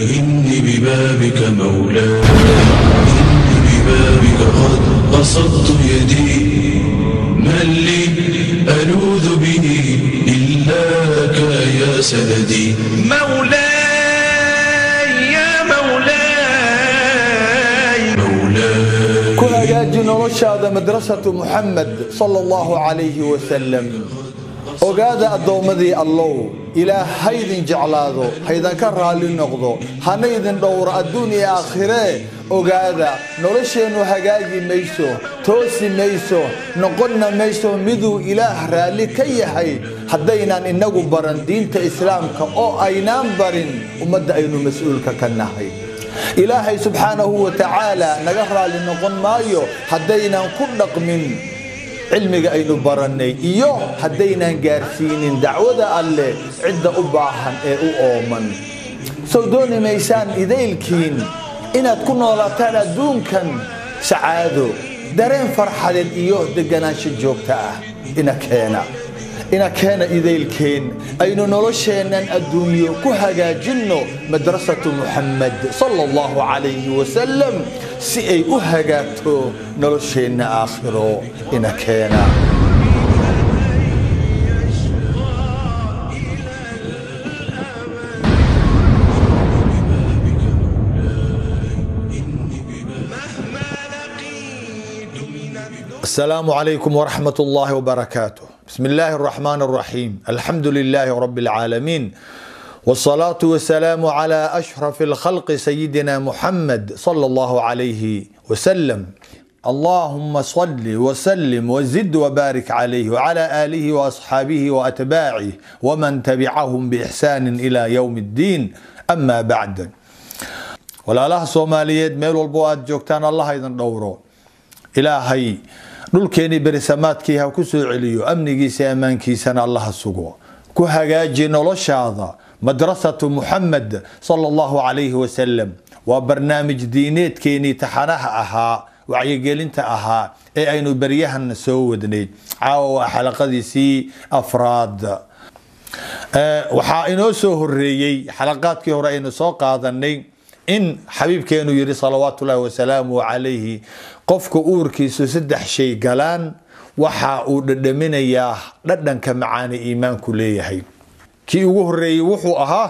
إني ببابك مولاي، إني ببابك قد بسطت يدي، من لي ألوذ به إلاك يا سندي. مولاي يا مولاي مولاي. كل أجاجنا رشاد مدرسة محمد صلى الله عليه وسلم. ogaada adoomadii allow ilaahay idin jeclaado haydan ka raali noqdo hana idin dhowro adduun iyo aakhire ogaada nolosheenu hagaagi mayso toosi mayso noqonna mayso miduu ilaah raali ka yahay haddaynan inagu baran diinta islaamka oo aynaan barin ummadda aynu mas'uulka ka nahay. ilaahay subxaanahu wa tacaala naga raali noqon maayo haddaynan ku dhaqmin علمي أينو برني إيوه هدينا جارسين دعوة الله عدة أباحن أؤمن سودوني ميسان إذيلكين إن تكون ولا تانا دون كان سعادو دارين فرحة إيوه دقناش الجوكتا إن كان إذيلكين أينو نرشينا الدنيا كهجا جنو مدرسة محمد صلى الله عليه وسلم سئي أهجاتو نرشينا آخره إن كان السلام عليكم ورحمة الله وبركاته. بسم الله الرحمن الرحيم. الحمد لله رب العالمين، والصلاة والسلام على أشرف الخلق سيدنا محمد صلى الله عليه وسلم. اللهم صل وسلم وزد وبارك عليه وعلى آله وأصحابه وأتباعه ومن تبعهم بإحسان إلى يوم الدين. أما بعد، ولا الله صوماليات ميل والبواد جوكتان الله أيضا دوره إلهي dhulkeeni berisamaadkiiha ku soo celiyo amnigiisa amaankiisana Allah sugo ku hagaaji noloshaada. madrasatu Muhammad sallallahu alayhi wa sallam waa barnaamij diineedkeeni taxanaha ahaa wacyigelinta ahaa ee aynu baryahan soo wadnay caawa xalaqadiisii afraad. waxaa inoo soo horeeyay xalaqaadkii hore aynu soo qaadanay in xabiibkeenu yiri salawaatullaahi wa salaamu alayhi qofka uurkiisu saddex shay galaan waxa uu dhadhaminayaa dhadhanka macaani iimaanku leeyahay. kii ugu horeeyay wuxuu ahaa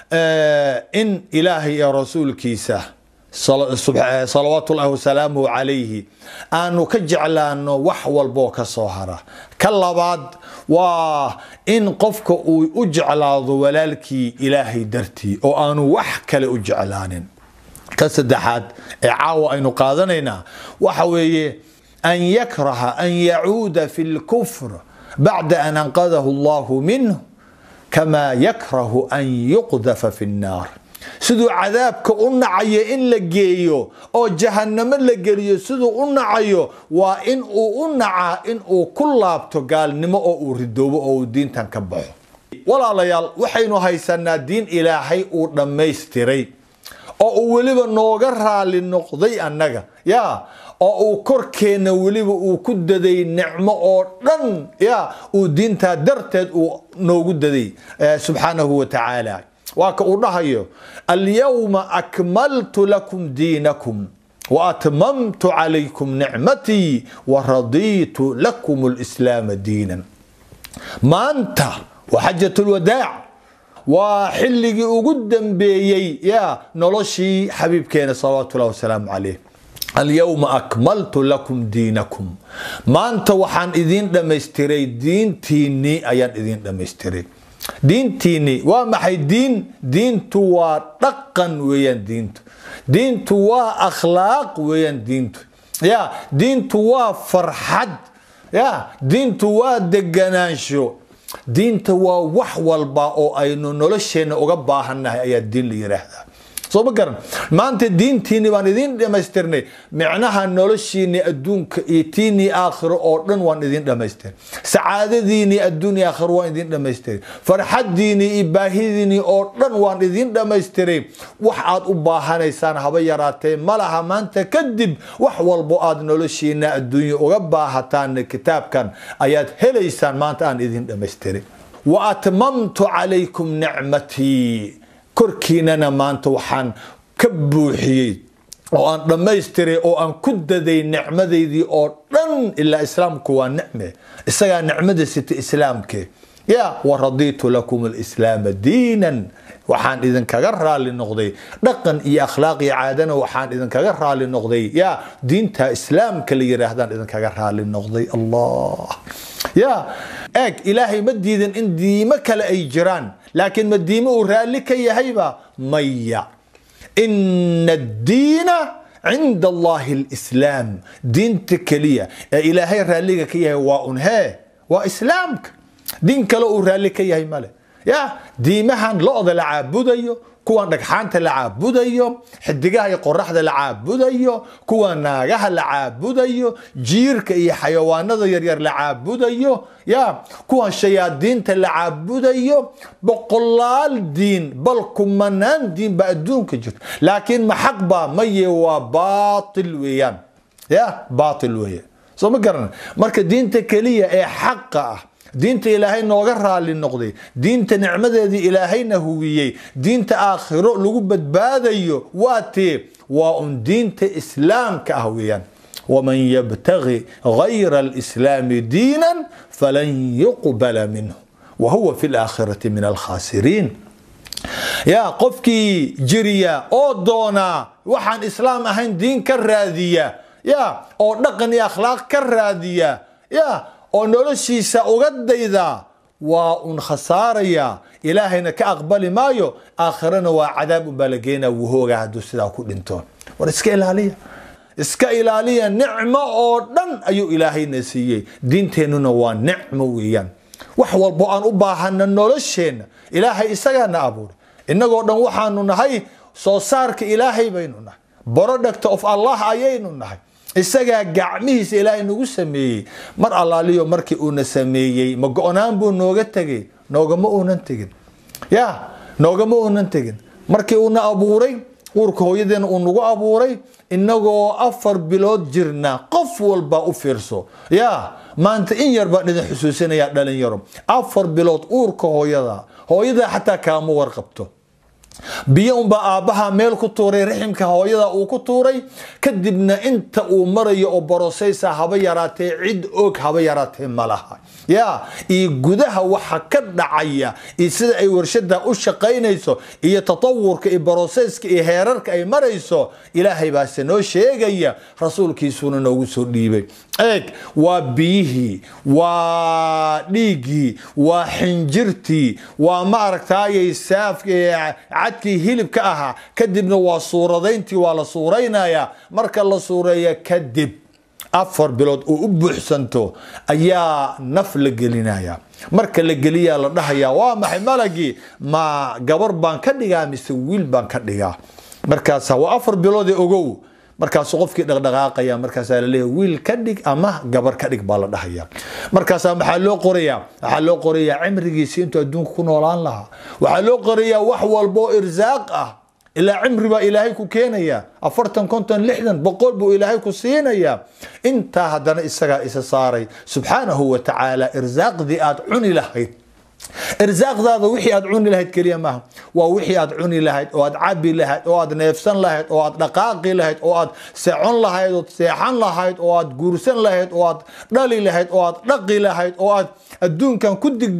in ilaahay iyo rasuulkiisa salawaatullaahi wa salaamu alayhi aanu ka jeclaano wax walbo ka soo hara. ka labaad waa in qofka uu u jeclaado walaalkii ilaahay dartii oo aanu wax kale u jeclaanin. كسدحات عاوة أن قادنينا وحوي أن يكره أن يعود في الكفر بعد أن أنقذه الله منه كما يكره أن يقذف في النار. سدو عذاب كأنعي إن لجيو أو جهنم لجيو سدو أنعيو وإن أنعى إن كلاب تقال نما أوردو أو دين تنكبه ولا ليال وحين هيسنا دين إلهي ودميستري oo waliba nooga raali noqday annaga oo korkeena waliba uu ku daday nicmo oo dhan uu diinta darteed uu noogu daday subhanahu wa ta'ala. waaka uu dhahayo al-yawma akmaltu lakum diinakum wa atmamtu alaykum ni'mati wa raditu lakum al-islam diinan. maanta wa hajjatul wadaa' وحلقي وقدم بيي نلشي حبيب كينا صلوات الله وسلام عليه. اليوم أكملت لكم دينكم. ما أنت وحان إذين دمستري دين تيني أيان إذين دمستري دين تيني وما حي دين توا رقا ويان دين توا أخلاق ويان دين توا فرحد دين توا دقنانشو diinta waa wax walba oo aynu nolosheena uga baahannahay ayaa diin la yiraahdaa. soo ma garan maanta diintiini baan idin dhamaystirnay macnaha noloshiini adduunka iyo tiini aakhiro oo dhan waan idin dhamaystir. sacaadadiini adduunka aakhiro waan idin dhamaystir. farxadiini iyo baahidiini oo dhan waan idin dhamaystiray. wax aad u baahanaysaan haba yaraatee malaha maanta kadib wax walba aad noloshiina adduunka uga baahataan kitaabkan ayaad helaysaan maanta aan idin dhamaystiray. wa atmamtu alaykum ni'mati korkiinana maanta waxaan ka buuxiyey oo aan dhammaystiray oo aan ku daday nicmadeydii oo dhan ilaa islaamku waa nicme isagaa nicmada sita islaamke يا ورضيت لكم الإسلام دينا وحان إذن كغرى للنقضي دقن إي أخلاقي عادنا وحان إذن كغرى للنقضي يا دينتا إسلام كلي يرهدان إذن كغرى للنقضي الله يا اك إلهي مدي إذن إندي مكلا أي جيران لكن مدي مورالك يا هيبة ميا إن الدين عند الله الإسلام دين تكلية إلهي راليك يا وأنها وإسلامك دين كلا أورالك يا ماله يا ديمهن لقض العابوديو كوان دغحانتا العابوديو حدقها يقرحدا العابوديو كوان ناغها العابوديو جيرك إي حيوانada yaryar العابوديو يا كوان شياطينتا العابوديو بقلال دين بل كمنان دين بأدونك جرت لكن محقبة مي وباطل ويان يا باطل ويان سو ما قرنا marka diinta kaliya ee xaq ah دينت إلهي نوغرها للنقضي دينت نعمة دي إلهي نهويي دينت آخره لقبت باديو واتي وان دينت إسلام كهويا ومن يبتغي غير الإسلام دينا فلن يقبل منه وهو في الآخرة من الخاسرين يا قفكي جريا أو دونا وحن إسلام أهين دين كالرادية يا أو نقني أخلاق كالرادية يا oo noloshiisa uga dayda waa un khasaaraya ilaahayna ka aqbali maayo aakhirana waa cadaab u balageena wuhooga haduu sidaa ku dhinto war iska ilaaliya nicmo oo dhan ayuu ilaahayna siiyay diinteenuna waa nicmo weeyaan wax walbo aan u baahana nolosheena ilaahay isagana abuur inagoo dhan waxaanu nahay soo saarka ilaahay baynu nahay product of Allah ayaynu nahay isaga gacmihiisa ilaahay nagu sameeyay mar allaaliyo markii uu na sameeyay ma go'naan buu nooga tagay noogama uunan tagin noogama uunan tagin markii uu na abuuray uurka hooyadeena uu nagu abuuray inagoo 4 bilood jirna qof walba u fiirso maanta in yar baan idin xusuusinaya dhalin yaro 4 bilood uurka hooyada xataa kaama warqabto biyo ba aabaha meel ku tuuray riximka hooyada uu ku tuuray kadibna inta uu marayo oo borosaysa haba yaraatee cid og haba yaraatee malaha ii gudaha waxa ka dhacaya sida ay warshada u shaqaynayso iyo tatawurka iyo borosayska iyo heerarka ay marayso ilaahay baa soo sheegaya rasuulkiisuna noogu soo dhiibay waa biyihi waa dhiigi waa xinjirti waa ma aragtay saafka عدكي هيلب كأها كدبنا وصورتين ولا صورينا مركا الله صورية كدب أفر بلاد وأبحسنتو أيا نفل قلنايا مركا لقليا لدهيا وامحي ملقي ما قبر بان كدقا مسويل بان كدقا مركا سوا أفر بلاد أقو markaas qofkii dhaqdhaqaaqaya markaas la leeyahay wiil ka dhig ama gabar ka dhig baa la dhahayaa markaas waxa loo qorayaa cimrigiisa intuu adduunka ku noolaan lahaa waxa loo qorayaa wax walbo irsaaq ah ila cimri ba ilaahay ku keenaya 40 50 60 boqol buu ilaahay ku siinaya inta hadana isaga isa saaray subhanahu wa ta'ala irsaaqdi aad cuni lahayd إرزاق ذا وحي أدعوني لهاد كريمة ووحي أدعوني لهاد وأد عبي لهاد وأد نفسن لهاد وأد دقاقي لهاد وأد سعون لهاد وأد سيحان لهاد وأد قرسن لهاد وأد دالي لهاد وأد رقي لهاد وأد الدون كان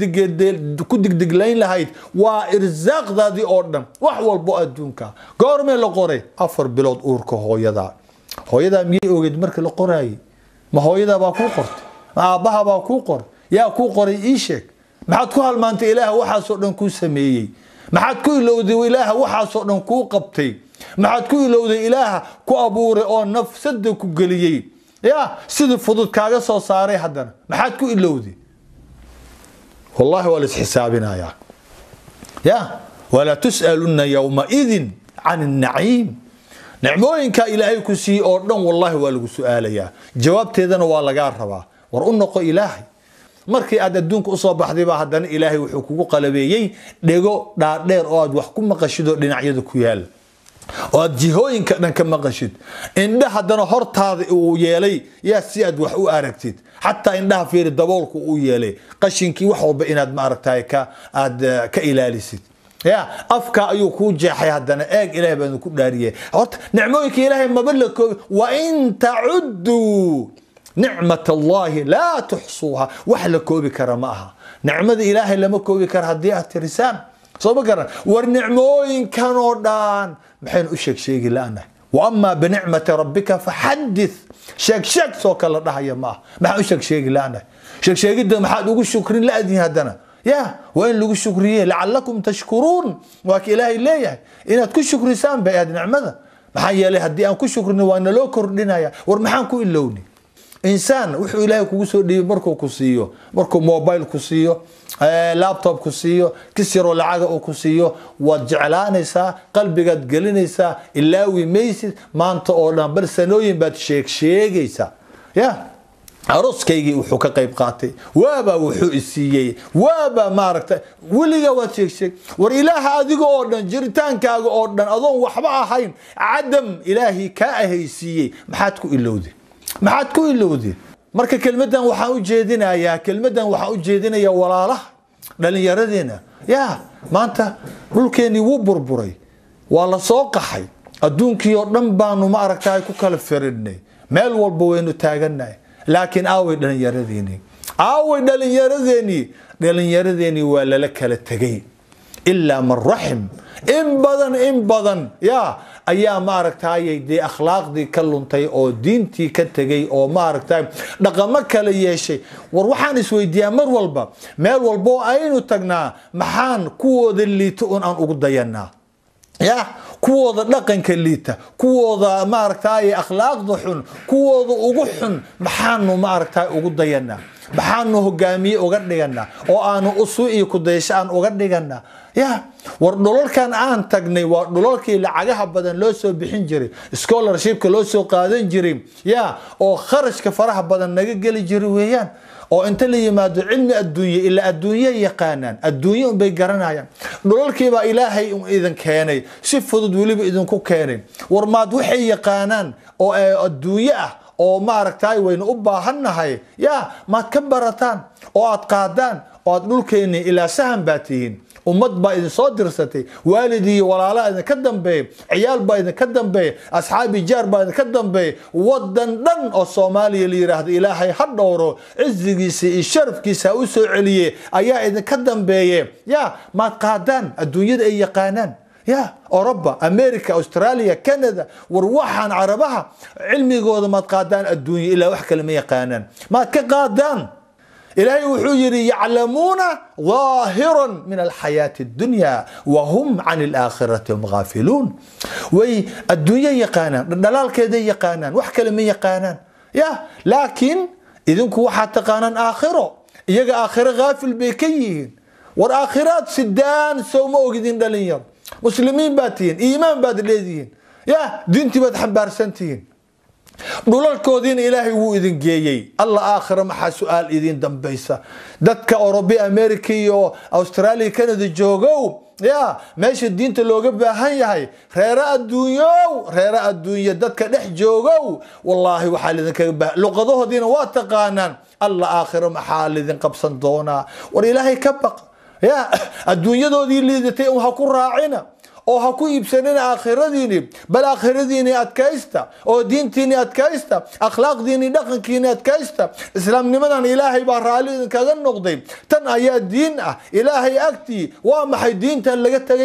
كدك دقلين لهاد وإرزاق ذا دي أردن وحوال بو الدون كان قارمي لقوري أفر بلاد أوركو هو يدا مي أوجد مرك لقوري ما هو يدا باكو قرت ما أباها باكو قر يا كو قري إيشك maxaad ku halmaantay ilaaha waxa soo dhan ku sameeyay maxaad ku ilowday ilaaha waxa soo dhan ku qabtay maxaad ku ilowday ilaaha ku abuuray oo nafsada ku galiyay sida fudud kaaga soo saaray hadana maxaad ku ilowday wallahi wala xisaabinaya wala tusaluna yawma idin an an-na'im nicmooyinka ilaahay ku sii oo dhan wallahi waa lagu su'aalaya jawaabteedana waa laga rabaa war u noqo ilaahay markii aad adduunka u soo baxday ba hadana ilaahay wuxuu kugu qalabeeyay dhego dhaadheer oo aad wax ku maqashido dhinacyada ku yaal oo aad jihooyinka dhan ka maqashid indha hadana hortaada uu yeelay si aad wax u aragtid hatta indhaha fiir daboolku uu yeelay qashinkii wax walba inaad ma aragtay ka ilaalisid يا أفكا أيوكو جاحي هدنا إلهي بأنكو داريه هرت نعموك إلهي ما بلكو وإن تعدوا نعمة الله لا تحصوها وحلكوا بكرمها نعمة إلهي لما كو بكر هديها ترسان صبقرا ورنعموين كانوا دان بحين أشك شيء لأنا وأما بنعمة ربك فحدث شك سوك الله ده يا ما أشك شيء لأنا شك جدا ما حد يقول شكرين لا أدين هدنا يا وين لقوا الشكرية لعلكم تشكرون واك إلهي ليه إن تكون شكر سام بهذه نعمة ما حي له هدي أن كل شكر وأنا لو كردنا يا ورمحان كل لوني إنسان وحو إلهي كوسو دي مركو كوسيو مركو موبايل كوسيو لابتوب كوسيو كسروا العاقة كوسيو وجعلانيسا قلبي قد قلنيسا إلاوي ميسي ما أنت أولا برسنوين بات شيكيسا يا عروسكيغي وحو كقيب قاتي وابا وحو إسيي وابا ماركتا وليغا واتشيك ور إله أديغو أوردن جريتان كاغو أوردن أظن وحبا حين عدم إلهي كاهي إسيي محاتكو إلودي marka kelmadan waxa u jeedinayaa walaalaha dhalinyaradena maanta dhulkeeni wuu burburay waa la soo qaxay adduunkii oo dhan baanu ma aragtay ku kala firidnay meel walba waynu taagannahay laakiin aaway dhalinyaradeni waa la kala tagay illa man rahim in badan ayaa ma aragtay de akhlaaqdi ka luntay oo diintii ka tagay oo ma aragtay dhaqamo kala yeeshay war waxaan isweydiyaa mar walba meel walba aynu tagnaa maxaan kuwooda liito aan ugu dayanaa kuwooda dhaqanka liita kuwooda ma aragtay akhlaaqda xun kuwooda ugu xun maxaanu ma aragtay ugu dayanaa maxaanu hogaamiye uga dhiganaa oo aanu usuu iyo ku dayshaan uga dhiganaa war dhulalkan aan tagnay waa dhulalkii lacagaha badan loo soo bixin jiray scholarshipka loo soo qaadan jiray oo kharashka faraha badan naga gali jiray weeyaan oo inta la yimaado cilmi adduunye ila adduunye yaqaanaan adduunye bay garanayaan dhulalkii baa ilaahay idin keenay si fudud waliba idin ku keenay war maad waxay yaqaanaan oo adduunye ah oo ma aragtay waynu u baahannahay maad ka barataan oo aad qaadaan oo aad dhulkeeni ilaa sahan baatihiin ummad baa idin soo dirsatay waalidii walaalaha idin ka dambeeyay ciyaal baa idin ka dambeeyay asxaabi jaar baa idin ka dambeeyay wadan dhan oo Soomaaliya la yiraahdo ilaahay ha dhowro cizigiisa iyo sharafkiisa u soo celiye ayaa idin ka dambeeyay ma qaadaan adduunyada ay yaqaanaan أوروبا أمريكا أستراليا كندا وروحان عربها علمي قوض ما تقادان الدنيا إلا وحكا لما يقانان ما تقادان إلهي وحجري يعلمون ظاهرا من الحياة الدنيا وهم عن الآخرة هم غافلون وي الدنيا يقانان دلال كده يقانان وحكا لما يقانان لكن إذن كو حتى قانان آخره يجا آخرة غافل بكيين والآخرات سدان سوما وقدين دليل مسلمين باتين إيمان باد الذين دينتي باد حبار سنتين dhulalkoodiin ilaahay wuu idin geeyay alla aakhira maxaa su'aal idin dambaysa dadka Europe America iyo Australia Canada joogo meesha diinta looga baahan yahay reera adduunyo dadka dhex joogo wallahi waxa idin kaga baahan luqadahoodiina waa taqaanaan alla aakhira maxaa idin qabsan doona war ilaahay ka baq adduunyadoodii liidatay ha ku raacina oo ha ku iibsanina aakhiradiini bal aakhiradiini adkaysta oo diintiini adkaysta akhlaaqdiini dhaqankiini adkaysta islaamnimadan ilaahay baa raali kaga noqday tan ayaa diin ah ilaahay agtii waa maxay diintan laga tagay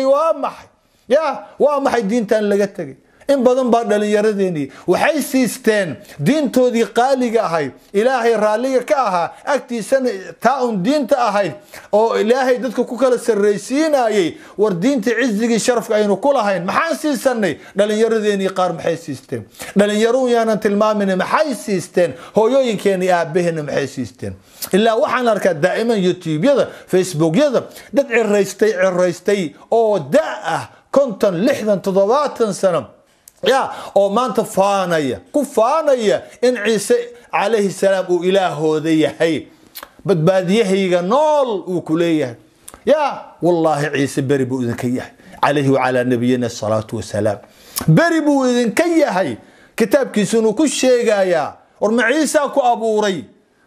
waa maxay diintan laga tagay in badan baa dhalinyaradeeni waxay siisteen diintoodii qaaliga ahay ilaahay raaliga ka ahaa agtiisana taa'un diinta ahay oo ilaahay dadka ku kala sarreysiinayay war diinta cizigi sharafka aynu ku lahayn maxaan siisanay dhalinyaradeeni qaar maxay siisteen dhalinyaro yaanan tilmaamin maxay siisteen hooyooyinkeeni aabaheena maxay siisteen ilaa waxaan arkaa daa'iman YouTube-yada Facebook-yada dad ciraystay oo daa 50 60 70 sano oo maanta ku faanaya in Ciise alayhi salaam uu ilaahooda yahay badbaadiyahayga nool uu ku leeyahay wallahi Ciise bari buu idin ka yahay alayhi wa ala nabiyina salatu wa salam bari buu idin ka yahay kitaabkiisuna ku sheegaya war ma Ciise ku abuuray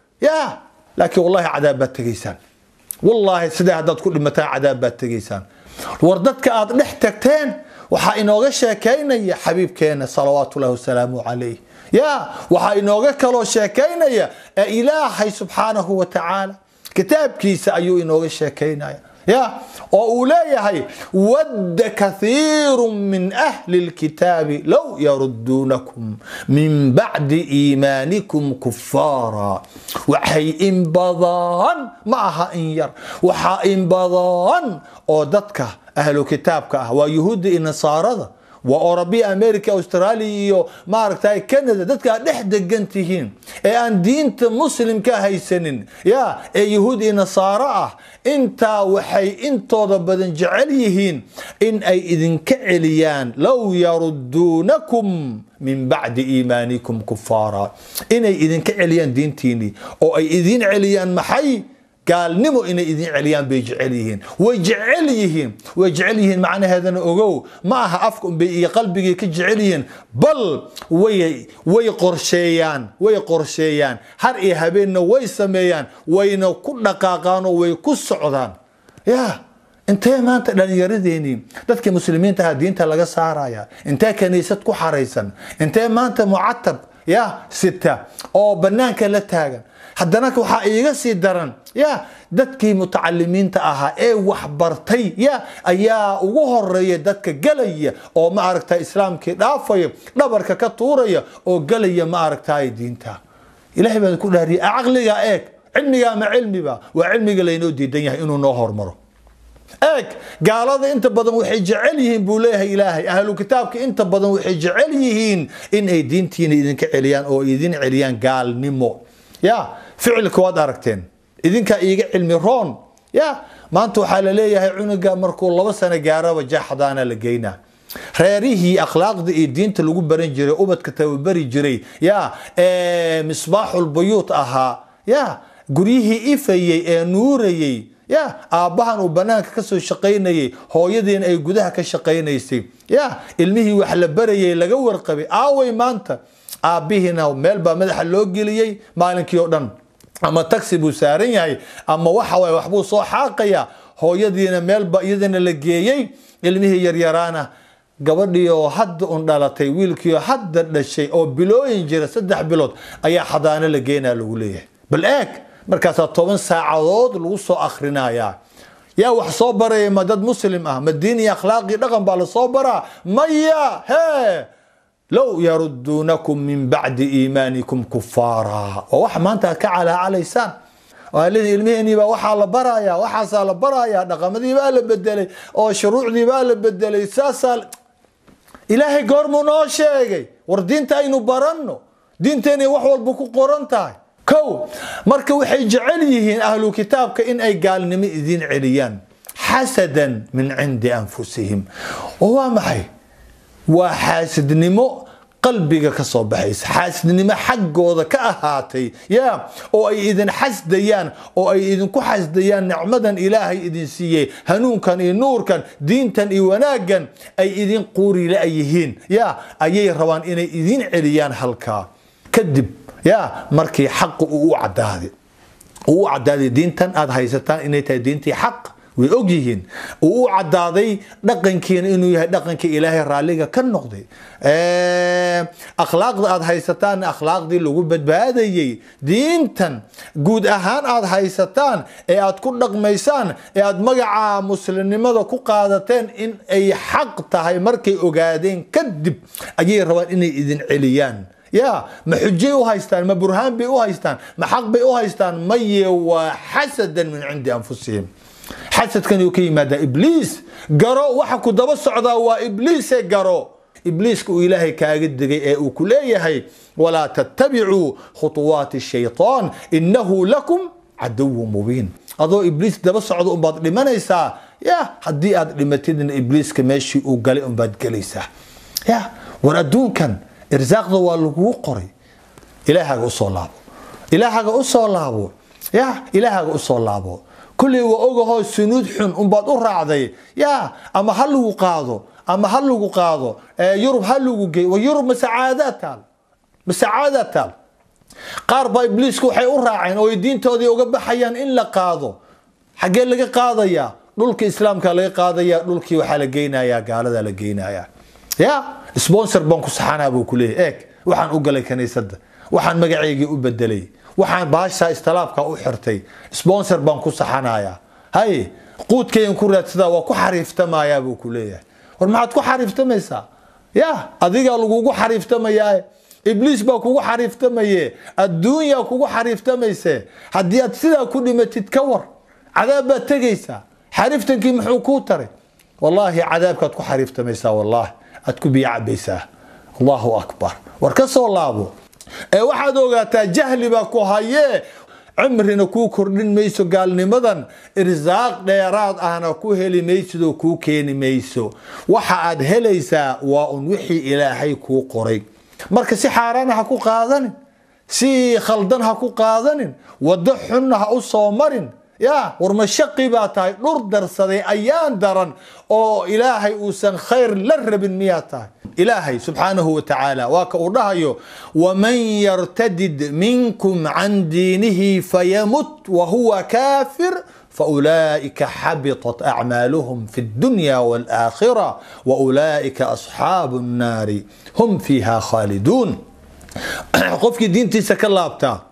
laakiin wallahi cadaab baad tagaysaan wallahi sida hadad ku dhimataan cadaab baad tagaysaan وردتك أد نحتكتين وحا إنوغا شاكينيا حبيب كينا صلوات الله وسلامه عليه يا وحا إنوغا كلو شاكينيا إلهي سبحانه وتعالى كتاب كيسا أيو إنوغا شاكينيا يا وأولئك ود كثير من أهل الكتاب لو يردونكم من بعد إيمانكم كفارا وحي إن بضان معها إن ير وحا إن بضان أودتك أهل كتابك ويهود النصارى وأوروبيا أمريكا أستراليا ما أركتاي كندا دتك نحد جنتهين أن دينت مسلم كهيسنين يا يهود النصارى انت وحي انت بدن جعليهين ان اي اذن كعليان لو يردونكم من بعد ايمانكم كفارا ان اي اذن كعليان دينتيني او اي اذن عليان محي قال نمو إن إذن عليان بيجعليهن ويجعليهن معنى هذا أقول معها أفكم بقلبي كجعليهن بل ويقرشيان هر إيهابين ويسميان وينو كل دقاقان ويكسعودان يا انت ما انت لن يرديني دادك مسلمين تها دينتا لغا سارايا انت كنيست كو حريسان انت ما انت معتب يا ستة او بنانك لتاغن حدناك waxaa iiga sii daran ya dadkii mutacallimiinta ahaa ee wax bartay ya ayaa ugu horeeyay dadka galaya oo ma aragtay islaamkii dhaafay dhabarka ka tuuraya oo galaya ma aragtay diinta ilaahay baa ku dhaariyay aqliga eeg cilmiga ma cilmiba waa cilmiga leeyno diidan yahay inuu noo hormaro eeg gaalada inta badan waxay jecel yihiin buu leeyahay ilaahay ahlu kitaabka inta badan waxay jecel yihiin in ay diintiina idinka celiyaan oo idin celiyaan gaalnimo يا فعل كواد أركتين إذن كإيجا علمي رون يا ما أنتو حال ليه عنقا مركو الله بس أنا جارا وجا حضانا لقينا ريريه أخلاق دي الدين تلقوا برين جري أوبت كتاب بري جري يا مصباح البيوت أها يا قريه إفيي نوري يا أباهن وبنانك كسو شقيني هو يدين أي جودها كشقينيسي يا المهي وحل بري لجور قبي آوي ما أنت أبيهنا وملبا مدح اللوجليي مالك يودن أما تاكسي بوسارين هاي أما وحوي وحبو صو حاقيا هو يدينا ملبا يدينا لجيي المهي يريرانا قبضيو حد أندالتي ويلكيو حد الشيء أو بلوين جرى سدح بلوت أي حضانة لجينا لوليه بالأك مركز طبعا ساعات لوصو آخرنا يا وحصوبر مدد مسلم مديني أخلاقي رقم بالصوبرة ميا هي لو يردونكم من بعد إيمانكم كفارا ووح ما أنت كعلى على لسان والذي المهني ووح على برايا وحصل على برايا رقم ذي بقى بدلي أو شروع ذي بقى بدلي ساسال إلهي قرمنا شيء وردين تاينو برنو دين تاني وحول بكو قرن تاي كو مركو حيجعليهن أهل كتابك إن أي قال نمي ذين عليان حسدا من عند أنفسهم وهو معي وحاسد نمو قلبك كصوبحيس حاسد نمو حقوذا كأهاتي يا أو أي إذن حسديان أو أي إذن كحسديان نعمدا إلهي إذن سيي هنون كان نور كان دين تن وناقا أي إذن قوري لأيهين يا أي روان إني إذن عليان هلكا كذب يا مركي حق وعد هذه دين تن أد هيستان إني دينتي حق ويوجيهن وعدادي دقنكين إنه يدقنك إلهي راليجا كالنقدي أخلاق أد هيستان أخلاق دي لو بدبادي دينتن جود أهان أد هيستان أد كل ميسان أد مجا مسلمين ماذا كقادتين إن أي حق تهاي مركي أجادين كذب أجي روان إني إذن عليان يا محجي وهايستان ما برهان بي وهايستان ما حق بي وهايستان مي وحسدا من عند أنفسهم حسد كان يوكي ماذا إبليس قرأ وحكو دبا الصعدا وإبليس قرأ إبليس كو إلهي كاقد وكليه ولا تتبعوا خطوات الشيطان إنه لكم عدو مبين أضو إبليس دبا الصعدا أمباد لمن يسا يا حدي أد لمتين إبليس كماشي وقالي أمباد قليسا يا وردون كان إرزاق ذو الوقري إلهي أصول لابو يا إلهي أصول لابو كل وأوجه سنود حن بعد أرعدي يا أما هلو قاضو يرب هلو جي ويرب مساعدات قارب إبليس كو حي أرعين أو يدين تودي وجب حيان إلا قاضو حاجة لقى قاضية dhulka islaamka laga qaadaya dhulkii waxa la geenayaa gaalada la geenayaa ya sponsor baan ku saxanaa buu ku leeyahay waxaan u galay kaniisada waxaan magaceeyga u bedelay waxaan baasha istalaabka u xirtay sponsor baan ku saxanaya hay quudkeen ku raadsada waa ku xariiftamaya buu ku leeyahay war maxaad ku xariiftamaysaa ya adiga lagu xariiftamaya ibliis baa kugu xariiftamaye adduunya kugu xariiftamayse haddii aad sidaa ku dhimatid ka war cadaab baad tegaysaa xariiftankii muxuu kuu taray wallahi cadaabkaad ku xariiftamaysaa wallahi aad ku biyo cabaysaa allahu akbar war ka soo laabo waxaad ogaataa jahli baa ku haye cumrina kuu kordhin mayso gaalnimadan irsaaq dheeraad ahna ku heli maysidoo kuu keeni mayso waxa aad helaysaa waa un wixii ilaahay kuu qoray marka si xaaraan ha ku qaadanin si khaldan ha ku qaadanin wado xun ha u soo marin ya war mashaqi baa tahay dhur darsaday ayaan daran oo ilaahay uusan khayr la rabin miyaa tahay ilaahay subxaanahu wa tacaala waa ka uu dhahayo waman yartadid minkum can diinihi fayamut wahuwa kaafir فأولئك حبطت أعمالهم في الدنيا والآخرة وأولئك أصحاب النار هم فيها خالدون قفك دين تيسك اللابتا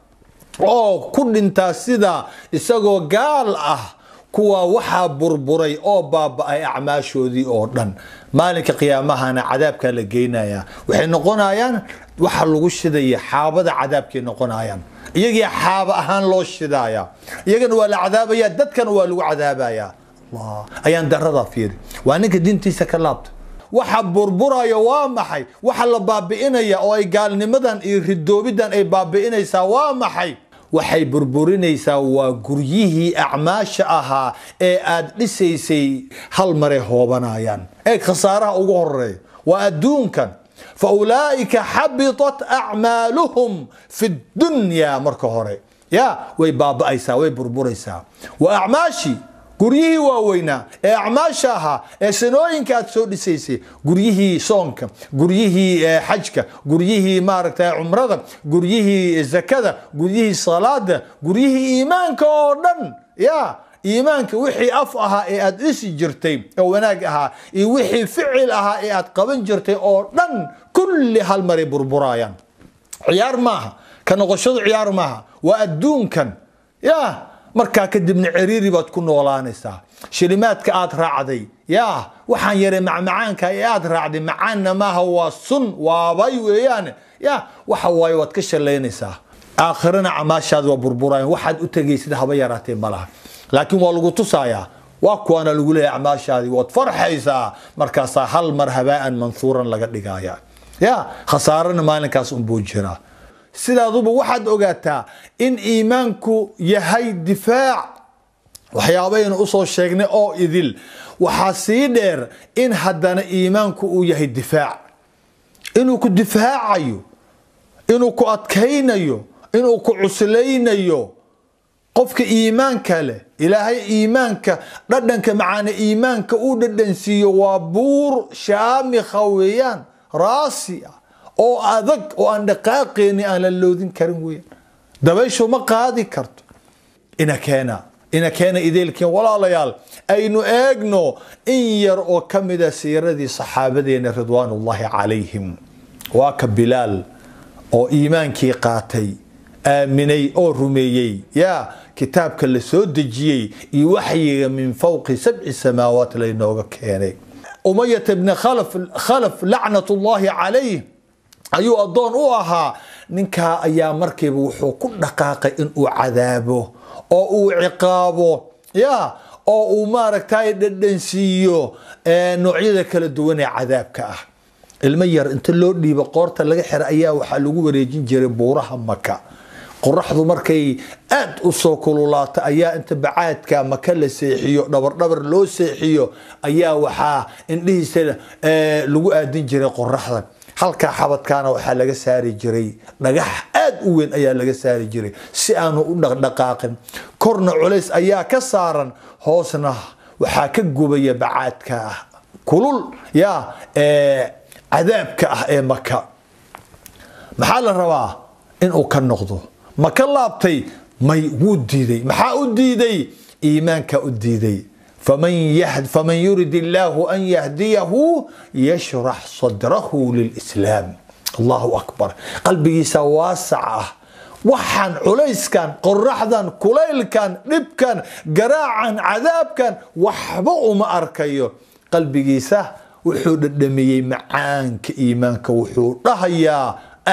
كل انتا سيدا إساقو قال كوا وحا بربري بابا أي أعماشو ذي أوردن مالك قيامها أنا عذابك لقينا وحين نقونا يان وحا لغشدي حابد عذابك نقونا يان يجي حاب أهان لو الشدايا يجي ولا عذاب يا دت كان ولا عذاب يا الله أيان درضا فيري وأنك دينتي سكلابت وحب بربرا يا وامحي وحل بابئنا يا أو قال نمدن يردو بدن أي بابئنا يسوا محي وحي بربرين يسوا قريه أعماش أها أد لسيسي هل مري هو بنايان خسارة أقرر وأدون كان فأولئك حبطت أعمالهم في الدنيا مركهوري يا وي بابا أيسا وي بربور أيسا وأعماشي قريه ووينا أعماشها سنوين كات سودي سيسي قريه صونك قريه حجك قريه مارك عمرك قريه زكاة قريه صلاة قريه إيمانك أوردن يا إيمانك وحي أفأها أدرس جرتي أو وناقها وحي فعلها قبن جرتي أو لن كل هالمري بربرايان عيار معها كان غشود عيار معها وأدون كان يا مركا كدبن عريري بتكون ولانسا شلمات كآت راعدي يا وحان يري معان كآت راعدي معانا ما هو الصن وابي ويان يا وحواي واتكشر لينسا آخرنا عماشاد وبربرايان واحد أتجيس ده بياراتي ملها لكن والله تصايا واكوانا لقول أعماش هذه وتفرحيسا مركزا هل مرهباء منثورا لقد لقايا يا خسارنا ما نكاس بوجرا سيدا ضب واحد أوقاتها إن إيمانكو يهي دفاع وحيابين أصول شيخنا أو إذل وحاسيدر إن هدنا إيمانكو يهي دفاع إنو كو دفاع أيو إنو كو أتكين أيو إنو كو عسلين أيو قفك إيمانك له إلهي إيمانك ردنك معانا إيمانك وددن سيو وابور شامي خويان راسي أو أذك أو أن دقاقيني أنا اللوذين كرمويا دبيشو ما قادي كرت إنا كان إذيلك ولا ليال أينو أجنو إن يرأو كمدا سيردي صحابدين رضوان الله عليهم واك بلال أو إيمانكي قاتي آمني أو رميي يا كتابك اللي سودجي يوحي من فوق 7 سماوات لينوغا كيني أمية بن خلف لعنة الله عليه أيو أدون أوها ننكا أيام مركب وحو كل دقاقة إنو عذابه أو عقابه يا أو مارك تايد الدنسيو نوعيدك لدوني عذابك المير انت اللي بقورتا لغا حر أياه وحلوغو وريجين جيري بورها مكة قرحضو مركي أد أصوكولولات أيا أنت بعادك مكان سيحيو دبر لو سيحيو أيا وحا إنه سيلا لغو آدين جري قرحضا halka xabadkaana waxa laga saari jiray dhagax aad u weyn ayaa laga saari jiray si aanu u dhaqdhaqaaqin korna culays ayaa ka saaran hoosna waxa ka gubaya bacaadka kulul ya cadaabka ee maka maxaa la rabaa in uu ka noqdo maka laabtay may wuu diiday maxaa u diiday iimaanka u diiday فمن يرد الله أن يهديه يشرح صدره للإسلام. الله أكبر. قلبي سواسعه وحن عليس كان قرحدا كليل كان رب كان قراعا عذاب كان وحبؤ ما أركيه قلبي سه وحود الدمي معانك إيمانك وحود يا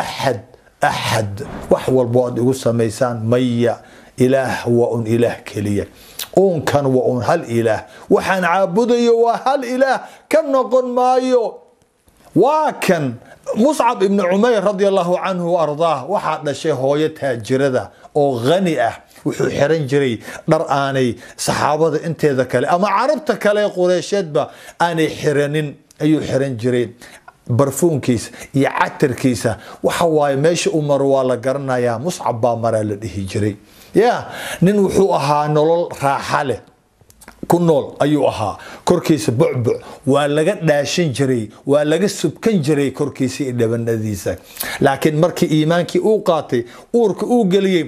أحد وحول بعد يقص ميسان مية إله هو إله كليه أون كان وأون هل إله وحن عابدي وهل إله كان نقول مايو وكان مصعب ابن عمير رضي الله عنه وأرضاه وحد شيء هويتها جردة أو غنية وحو حرن جري درآني صحابة انت ذكالي أما عربتك لي قريشات با أني حرنين أيو حرن جري برفون كيس يعتر كيسة وحواي ماشي أمر والا قرنا يا مصعب بامرا لديه جري يا ننوحو أها نولل راحالة كنول أيو أها كوركيس بعبع ولاقا داشن جري ولاقا سبكن جري كوركيسي إدبان نذيسة لكن مركي إيمانكي أوقاتي أورك أوقلي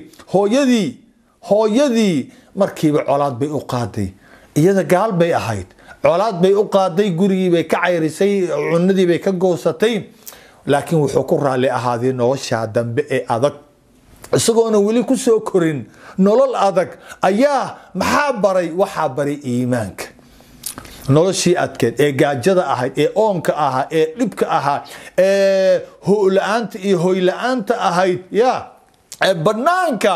هو يدي مركي بعولاد بي أوقاتي إيادا قال بي أهيد عولاد بي أوقاتي قري بي كعيرسي عندي بي كقوستين لكن وحكور على أهادي نوشا دنبئي أذك isagoona weli ku soo korin nolol adag ayaa maxaa baray waxa baray iimaanka noloshii adkeed ee gaajada ahayd ee oonka ahaa ee dhibka ahaa ee hoolaanta iyo hoylaanta ahayd ya banaanka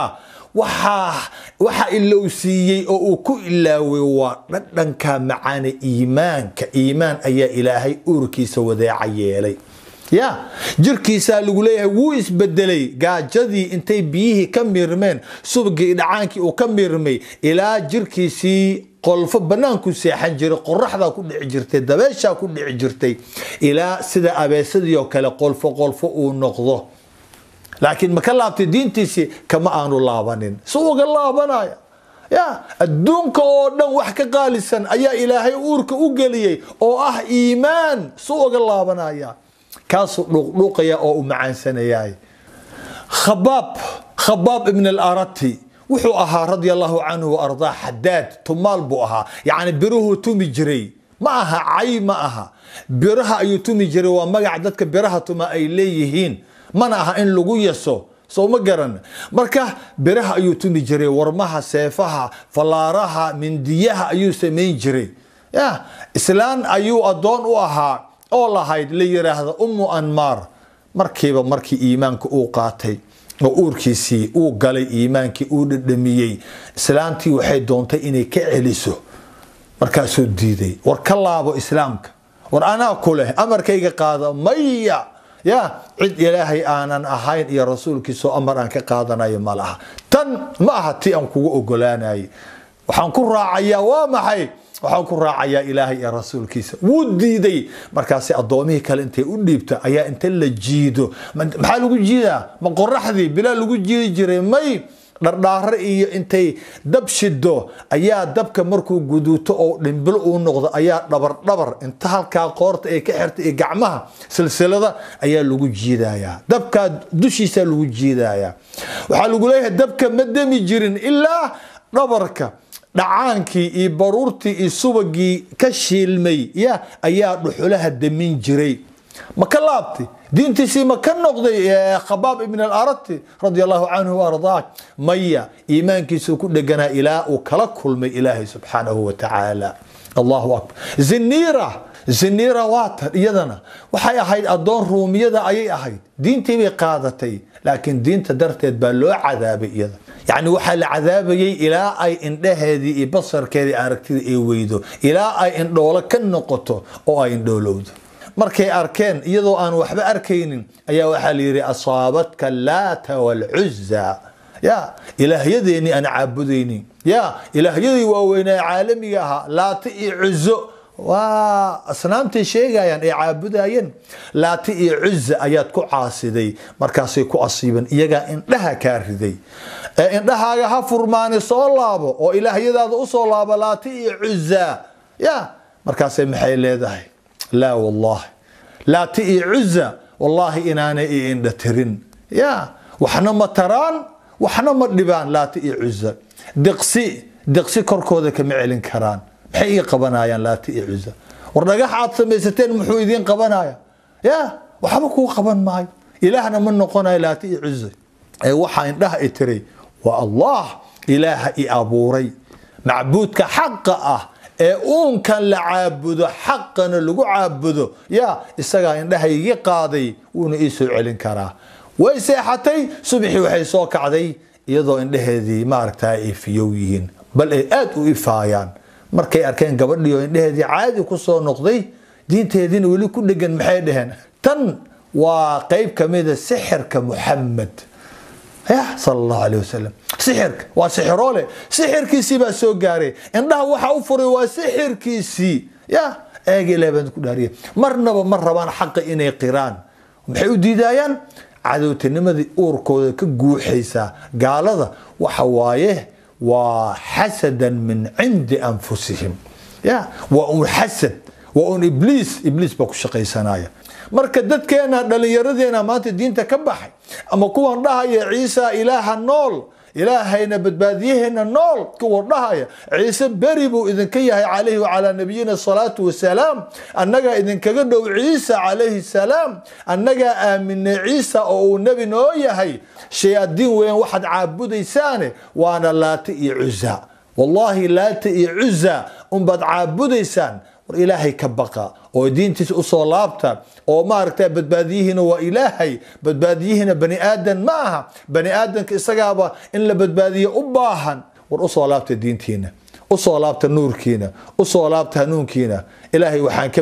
waxa ilowsiiyay oo uu ku ilaaway waa dhadhanka macaan iimaanka iimaan ayaa ilaahay uurkiisa wadeeca yeelay يا جركيسا لغوليه وو اسبدلي gaajadii intay biyihii ka mirmeen subagii dhacaankii oo ka mirmay ilaa jirkiisii qolfo banaanku seexan jiray qorraxda ku dhici jirtay dabeesha ku dhici jirtay ilaa sida abeesadii oo kale qolfo uu noqdo laakiin ma ka laabtay diintiisii kama aanu laabanin suuga laabanaya يا الدنك oo dhan wax ka qaalisan ayaa ilaahay uurka u galiyay oo ah iimaan suuga laabanaya كاسو لوقيا أو معان سنياي خباب ابن الأرتي وحو أها رضي الله عنه وأرضاه حداد تمال بوها يعني بروه تومي جري معها عي معها برها أيو تومي جري وما قعدتك برها توما أي ليهين منعها إن لغو يسو سو مقرن مركه برها أيو تومي جري ورمها سيفها فلارها من ديها أيو سمين جري يا إسلام أيو أدون وأها oo lahayd la yiraahdo Anmar markii iimaanku uu qaatay oo uurkiisii uu galay iimaankii uu dhadhamiyay islaantii waxay doontay inay ka celiso markaasuu diiday war ka laabo islaamka war ana kule amarkayga qaado maya ya cid ilaahay aanan ahayn iyo rasuulkiisa amar aan ka qaadanayo malaha tan ma aha tii aan kugu ogolaanay waxaan ku raacayaa waa maxay waxaan ku raacayaa ilaahay iyo rasuulkiisa wuu diiday markaas adoomihii kale intay u dhiibta ayaa inta la jiido maxaa lagu jiidaa ma qorraxdii bilaa lagu jiidi jiray may dhardhaar iyo intay dab shido ayaa dabka markuu guduuto oo dhimbil uu noqdo ayaa dhabar inta halka qoorta ay ka xirtay ee gacmaha silsilada ayaa lagu jiidayaa dabka dushiisa lagu jiidayaa waxa lagu leeyahay dabka ma dami jirin ilaa dhabarka dhacaankii iyo baruurtii iyo subagii ka shiilmay ya ayaa dhuxulaha damin jiray ma ka laabtay diintiisii ma ka noqday Khabaab ibn al-Arati radiyallahu anhu wa ardaah maya iimaankiisu ku dhaganaa ilaa uu kala kulmay ilaahay subhanahu wa ta'ala Allahu akbar Zinira waata iyadana waxay ahayd adoon ruumiyada ayay ahayd diintii bay qaadatay laakiin diinta darteed baa loo cadaabay iyada يعني waxa la cadaabayay ilaa ay indhaheedii iyo basarkeedii aragtida ay weydo ilaa ay indhoolo ka noqoto oo ay indhoolowdo markay arkeen iyadoo aan waxba arkaynin ayaa waxa la yiri asaabatka laata wal uzza ya ilaahiyadeeni aan caabudeyni ya ilaahiyadii waa weynaa caalamiga aha laata iyo uzzo وأصنامتي شيغايان اي عابدايين لاتي اي عز ايات كو عاصيدي markaasay ku asiiban iyaga indhaha ka riday indhahaaga ha furmaani soo laabo oo ilaahyadaada u soo laabo laati iyo cuzza ya markaasay maxay leedahay la wallahi laati iyo cuzza wallahi inaana indha tirin ya waxna ma taraan waxna ma dhibaan laati iyo cuzza diqsi korkooda kama celin karaan maxay ii qabanayaan laata iyo cuza war dhagax aad samaysateen muxuu idiin qabanaya ya waxba kuu qaban maayo ilaahna ma noqonayo laata iyo cuza ee waxa indhaha i tiray waa allah ilaaha i abuuray macbuudka xaqa ah ee uunkan la caabudo xaqana lagu caabudo ya isagaa indhaha igi qaaday wuuna ii soo celin karaa way seexatay subaxii waxay soo kacday iyadoo indhaheedii maaragtaa ay fiyow yihiin bal ay aad u ifaayaan markay arkeen gabadhii oo indhaheedii caadi ku soo noqday diinteediina weli ku dhegan maxay dhaheen tan waa qayb ka mida sixirka Muhammad ya sallallahu alayhi wasallam sixirka waa sixiroole sixirkiisii baa soo gaaray indhaha waxa u furay waa sixirkiisii ya eegi leeban ku dhaariye marnaba mar rabaan xaq inay qiraan maxay u diidayaan cadowtinimadii uurkooda ka guuxaysa gaalada waxa waaye waa xasadan min cindi anfusihim ya waa xasad waa iblis ba ku shaqaysanaya marka dadkeena dhalinyaradeenna maanta diinta ka baxay ama kuwan dhahaya ciisa ilaaha nool ilaahayna badbaadiyaheena nool kuwa dhahaya ciise beri buu idinka yahay calayhi wa calaa nabiyina salaatu wasalaam annaga idinkaga dhow ciise calayhi salaam annaga aaminay ciise oo uu nabi noo yahay shayaadiin weyn waxaad caabudaysaane waana laata iyo cuza wallahi laata iyo cuza unbaad caabudaysaan war ilaahay ka baqa oo diintiisa u soo laabta oo maaragtay badbaadiyihiina waa ilaahay badbaadiyihiina bani aadan ma aha bani aadanka isagaaba in la badbaadiyo u baahan war u soo laabta diintiina u soo laabta nuurkiina u soo laabta hanuunkiina ilaahay waxaan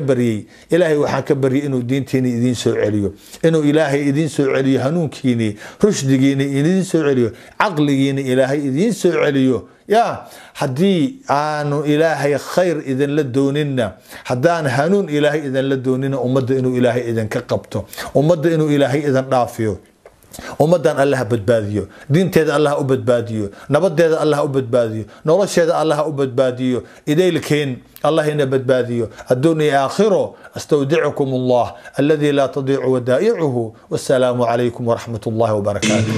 ka baryay inuu diintiina idin soo celiyo inuu ilaahay idin soo celiyo hanuunkiina rushdigiina idin soo celiyo aqligiina ilaahay idin soo celiyo ya haddii aanu ilaahay khayr idin la doonina haddaan hanuun ilaahay idin la doonina ummadda inuu ilaahay idin ka qabto ummadda inuu ilaahay idin dhaafiyo ummadan Allah badbaadiyo diinteeda Allah u badbaadiyo nabadeeda Allah u badbaadiyo nolosheeda Allah u badbaadiyo idaylkeen Allah ina badbaadiyo adduunya aakhiro astawdi'ukum Allah alladhi la tadi'u wada'i'uhu wassalamu alaykum wa rahmatullahi wa barakatuh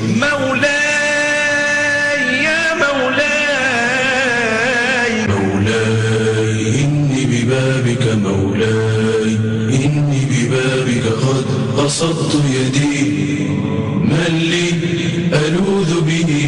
ببابك مولاي إني ببابك قد بسطت يدي من لي ألوذ به